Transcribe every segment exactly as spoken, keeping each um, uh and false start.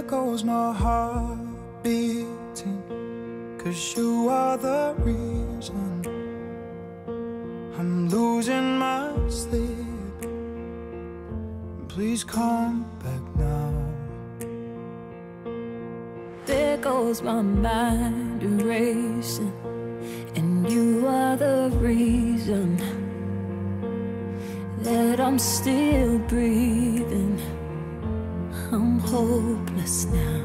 goes my heart beating, 'cause you are the reason I'm losing my sleep. Please come back now. There goes my mind erasing, and you are the reason that I'm still breathing. I'm hopeless now.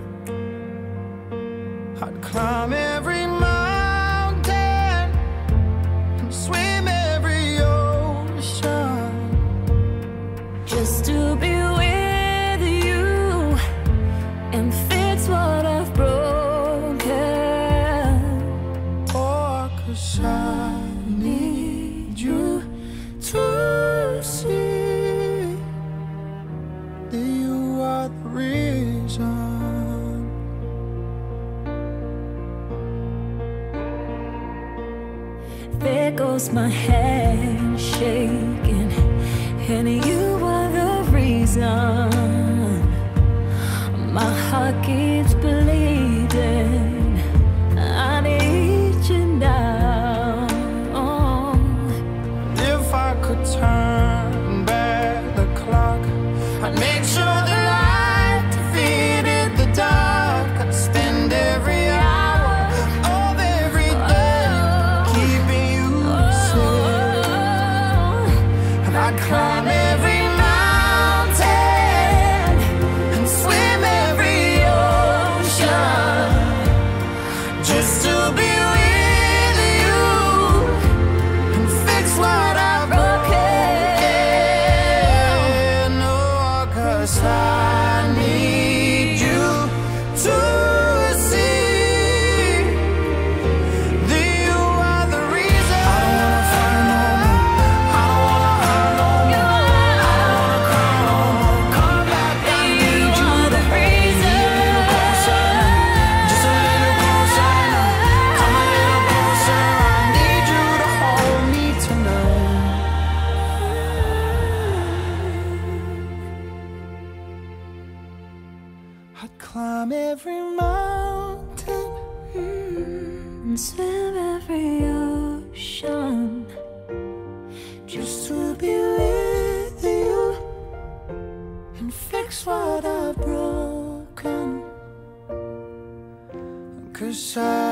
I'd climb every mountain and swim every ocean just to be with you and fix what I've broken. Oh, 'cause I need you to see that you are the reason. There goes my hand shaking, and you are the reason my heart keeps bleeding. I need you now. If I could turn back the clock, I'd make sure the light defeated the dark. I'd spend every hour of every day keeping you safe, and I'd climb every mountain and swim every ocean just to be with you and fix what I've broken. Oh, 'cause I need you to see that you are the reason. I don't wanna fight no more. I don't wanna hurt no more. I don't wanna cry no more. Come back, I need you. The reason. Just a little closer now. Come a little closer. I need you to hold me tonight. I'd climb every mountain And swim every ocean just to be with you and fix what I've broken. 'Cause I